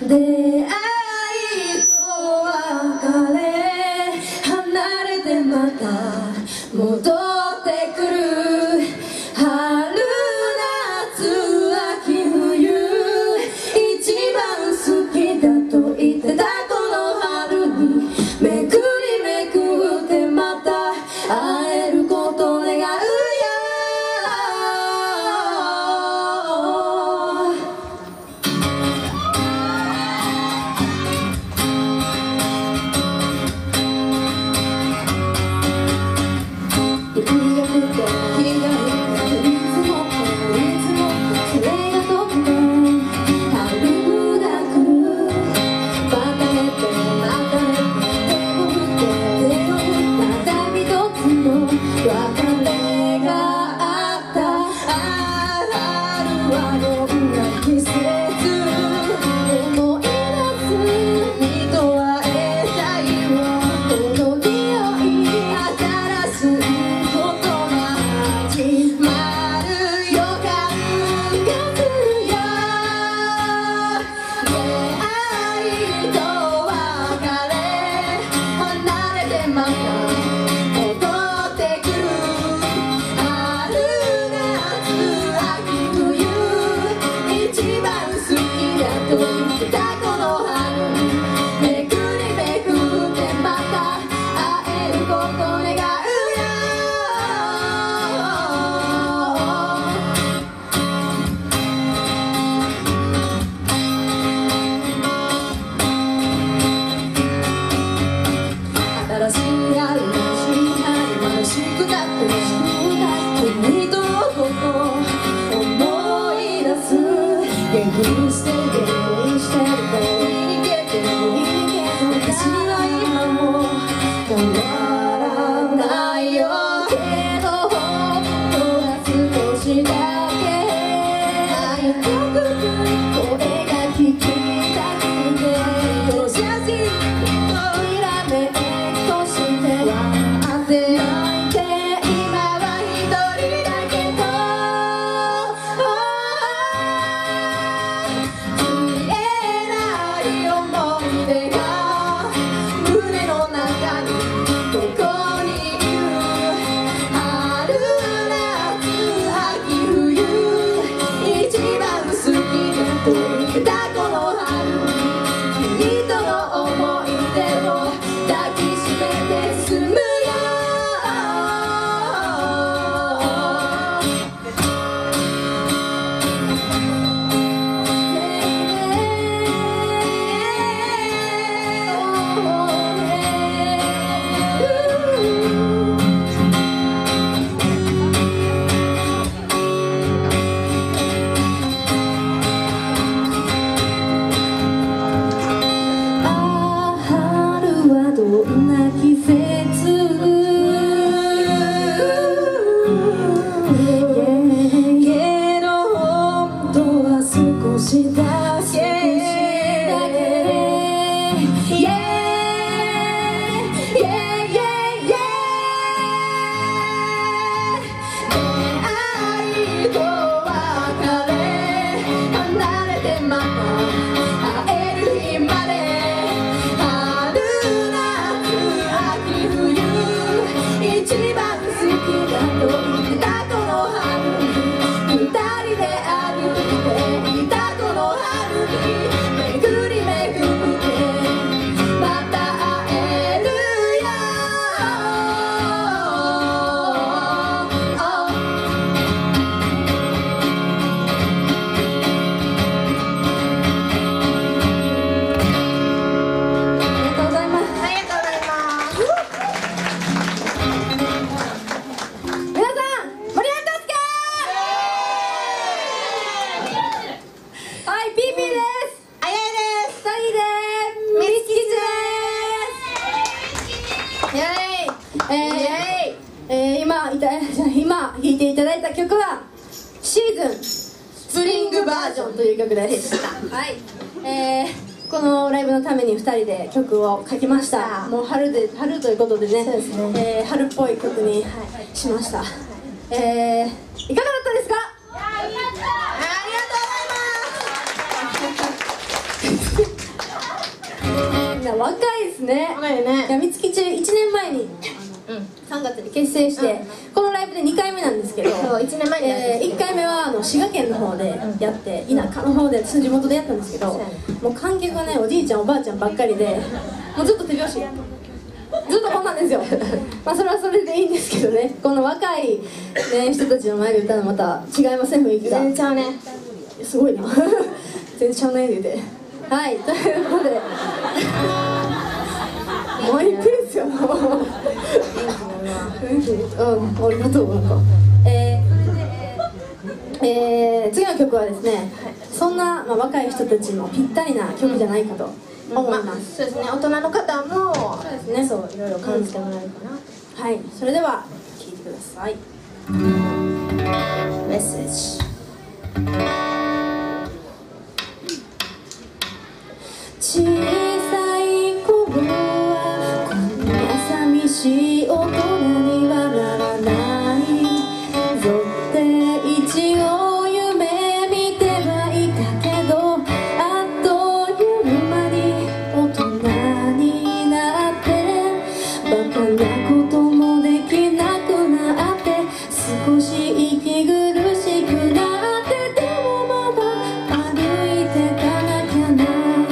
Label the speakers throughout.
Speaker 1: 出会いと別れ離れてまた戻ってくる春夏秋冬一番好きだと言ってたこの春にめくりめくってまた会えることを願うよ今弾いていただいた曲は「シーズンスプリングバージョン」という曲でした。はい、このライブのために2人で曲を書きました。もう春ということでね、春っぽい曲にしました。いかがだったですか？ありがとうございます。 みんな若いですね。
Speaker 2: 若いよね。
Speaker 1: やみつき中1年前に3月に結成して、このライブで2回目なんですけど、
Speaker 2: そう1年前に
Speaker 1: 1回目は滋賀県の方でやって、田舎の方で地元でやったんですけど、もう観客がねおじいちゃんおばあちゃんばっかりで、もうずっと手拍子ずっとこんなんですよ。まあそれはそれでいいんですけどね、この若い、ね、人たちの前で歌うのまた違いません、雰囲気が。
Speaker 2: 全然ちゃうね。
Speaker 1: すごいな。全然ちゃうねって言って。はい、ということでもうゆっくりですよ。もうありがとう。なんか次の曲はですね、そんな、若い人たちもぴったりな曲じゃないかと思います。
Speaker 2: そうですね、大人の方も
Speaker 1: そうですね、
Speaker 2: そういろいろ感じてもらえるかな。
Speaker 1: はい、それでは聴いてください。
Speaker 2: メッセージ。
Speaker 1: 小さい頃はこんな寂しい大人にはならないぞって一応夢見てはいたけど、あっという間に大人になってバカなこともできなくなって、少し息苦しくなって、でもまだ歩いてかなきゃな。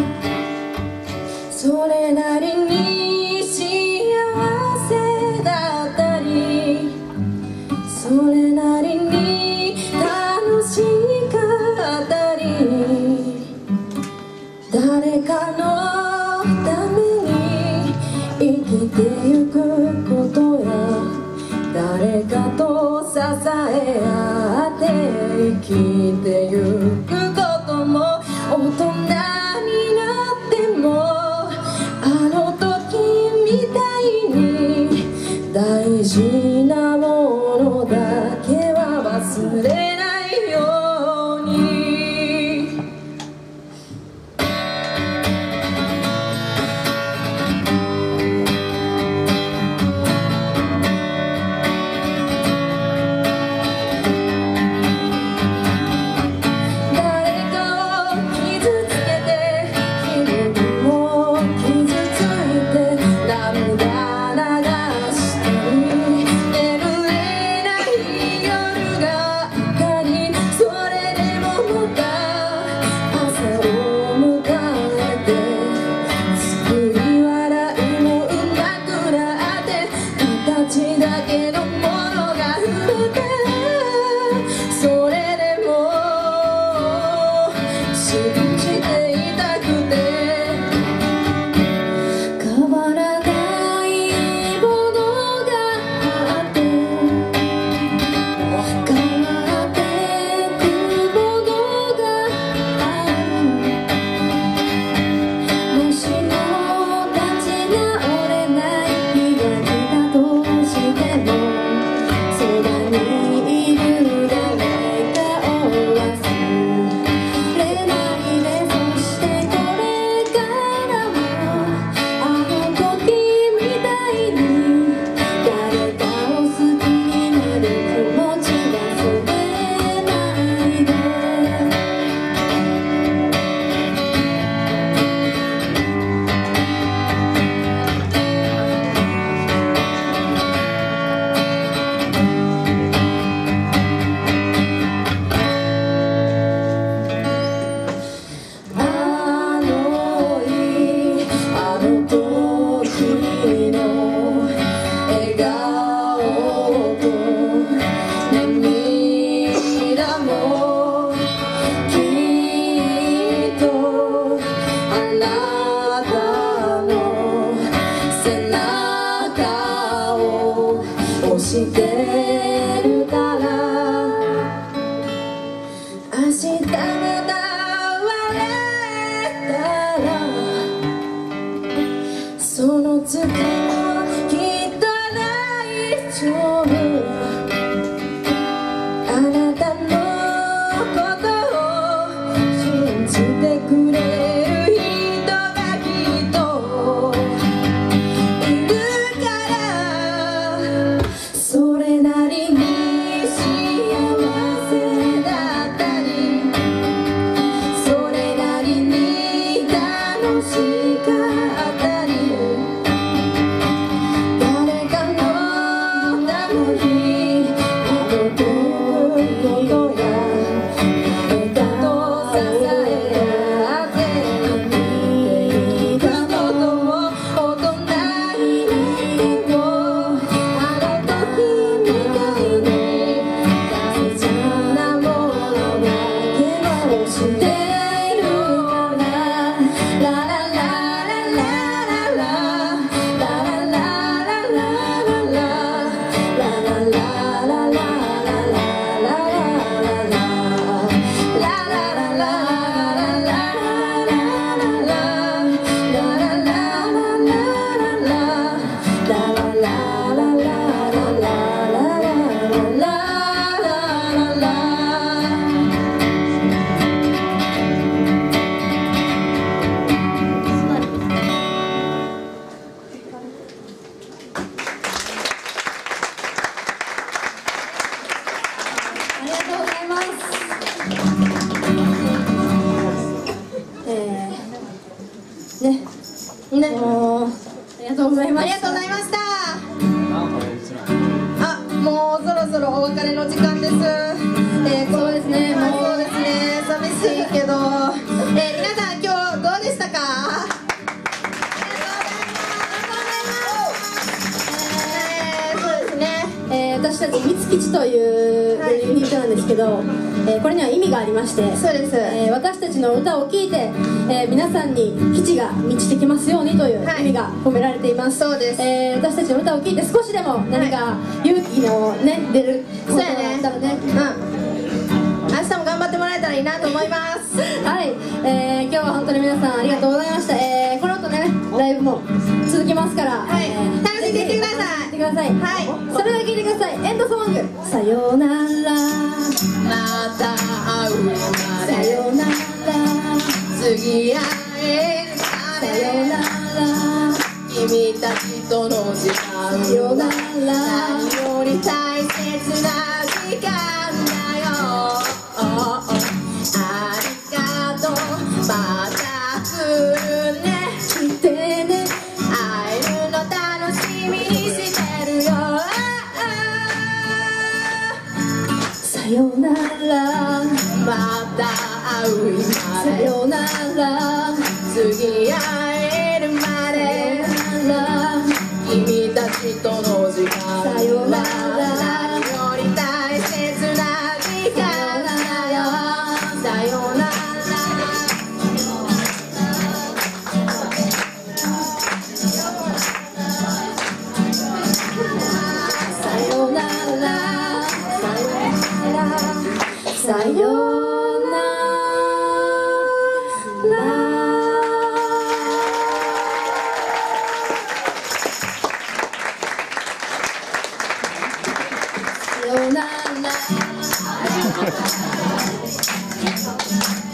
Speaker 1: それなりに幸せだったり、それなりに楽しかったり、誰かのために生きてゆくことや、誰かと支え合って生きてゆくことも、大人になってもあの時みたいに大事なものだけは忘れないように。誰かを傷つけて自分も傷ついて涙流して眠れない夜があったり、それでもまた朝を迎えて、救い笑いもうまくなって、形だけのものが増えて、それでも信じていたくて、変わらないものがあって、変わってくものがある。もしも立ち直れない日が来たとしても、そばにいる誰かを忘れないで。そしてこれからもあの時みたいに誰かを好きになる気持ち忘れないで。あの日あの時の笑顔と涙も、きっとあなたの背中を押してるから、明日また笑えたら、その月もきっと大丈夫。あなたのことを信じてくれる人がきっといるから、それな私たちみつきちというユニットなんですけど、これには意味がありまして、
Speaker 2: そうです。
Speaker 1: 私たちの歌を聴いて、皆さんに基地が満ちてきますようにという意味が込められています。
Speaker 2: そうです。
Speaker 1: 私たちの歌を聴いて少しでも何か勇気のね出ることがあったらね、
Speaker 2: 明日も頑張ってもらえたらいいなと思います。
Speaker 1: はい、今日は本当に皆さんありがとうございました。この後ねライブも続きますから、
Speaker 2: はい、楽しんでいってください。
Speaker 1: いってください。
Speaker 2: はい、
Speaker 1: それでは聴いてください。エンドソング、さようなら、
Speaker 2: また会うまで、
Speaker 1: さようなら、
Speaker 2: 次会えるま
Speaker 1: さよう
Speaker 2: で、
Speaker 1: なら、
Speaker 2: 君たちとの時間、
Speaker 1: さようなら、
Speaker 2: 何より大切な時間だよ。ありがとう、また来るね、
Speaker 1: 来てね、
Speaker 2: 会えるの楽しみにしてるよ。
Speaker 1: さようなら、
Speaker 2: また会う日まで、
Speaker 1: さようなら、
Speaker 2: 次会えるまで、君たちとの時間、
Speaker 1: さようなら、
Speaker 2: 何より大切な時間だよ。さようなら。
Speaker 1: さようなら、さようなら。さようなら。